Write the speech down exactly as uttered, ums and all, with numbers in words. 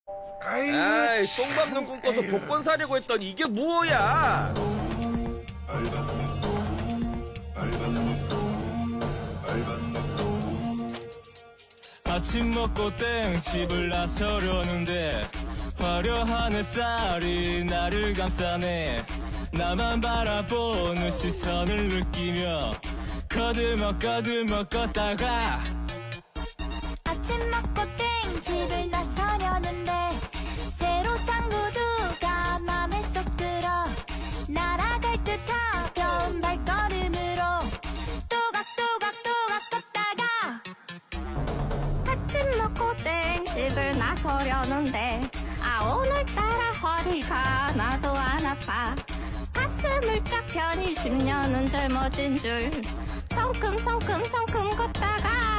아이, 똥 밟는 꿈 꿔서 복권 사려고 했더니 이게 뭐야? 아침 먹고 땡 집을 나서려는데 화려한 햇살이 나를 감싸네. 나만 바라보는 시선을 느끼며 거들먹 거들먹 걷다가 아침 먹고 땡 집을 나서려는데 새로 산 구두가 맘에 쏙 들어 날아갈 듯 가벼운 발걸음으로 또각또각또각 걷다가 아침 먹고 땡 집을 나서려는데 아 오늘따라 허리가 나도 안 아파. 가슴을 쫙 펴니 십 년은 젊어진 줄 성큼성큼성큼 걷다가